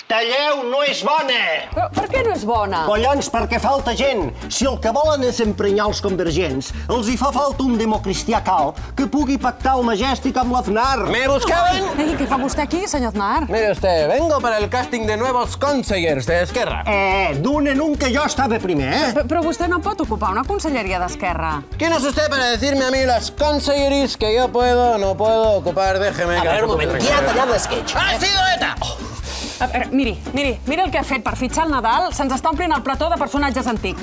Talleu no és bona! Però per què no és bona? Collons, perquè falta gent. Si el que volen és emprenyar els convergents, els hi fa falta un democristià cal que pugui pactar el Majestic amb l'Aznar. ¿Me buscaban? Ei, què fa vostè aquí, senyor Aznar? Mire usted, vengo para el casting de nuevos consellers de Esquerra. D'un en un que jo estava primer, Però vostè no pot ocupar una conselleria d'Esquerra. ¿Quién es usted para decirme a mí las conselleries que yo puedo o no puedo ocupar? Déjeme... A veure, un moment, qui ha tallat l'esquetx? ¡Ha sido ETA! A veure, miri el que ha fet per fitxar el Nadal. Se'ns està omplint el plató de personatges antics.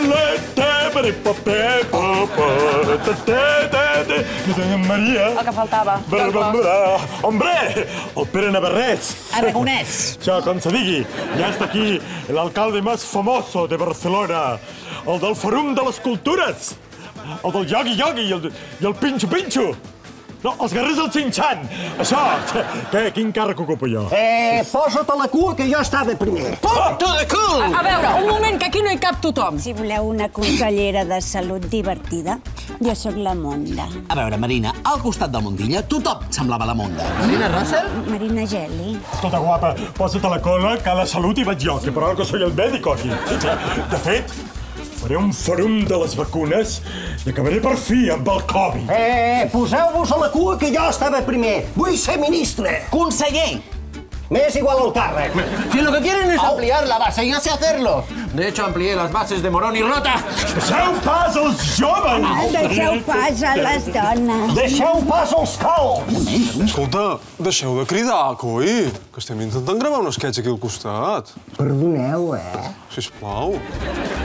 Maria. El que faltava. Hombre, el Pere Navarrés. Aragonès. Això, com se digui, ja està aquí l'alcalde més famoso de Barcelona, el del Forum de les Cultures, el del Yogi i el Pinxo. No, els guerrers del Xinxan. Això, quin càrrec ocupo jo? Posa't a la cua que jo estava primer. Pop to the cool! A veure, un moment, que aquí no hi cap tothom. Si voleu una consellera de salut divertida, jo sóc la Monda. A veure, Marina, al costat del Montilla tothom semblava la Monda. ¿Marina Russell? Marina Geli. Escolta, guapa, posa't a la cola, que a la salut hi vaig jo, que per algo soy el médico aquí. De fet, faré un fòrum de les vacunes i acabaré per fi amb el Covid. Poseu-vos a la cua que jo estava primer. Vull ser ministre. Conseller! M'és igual el càrrec. Si lo que quieren es ampliar la base, ya sé hacerlo. De hecho, amplié las bases de Morón y Rota. Deixeu pas als joves! Deixeu pas a les dones. Deixeu pas als calbs. Escolta, deixeu de cridar, coi, que estem intentant gravar un esquetx aquí al costat. Perdoneu, Sisplau.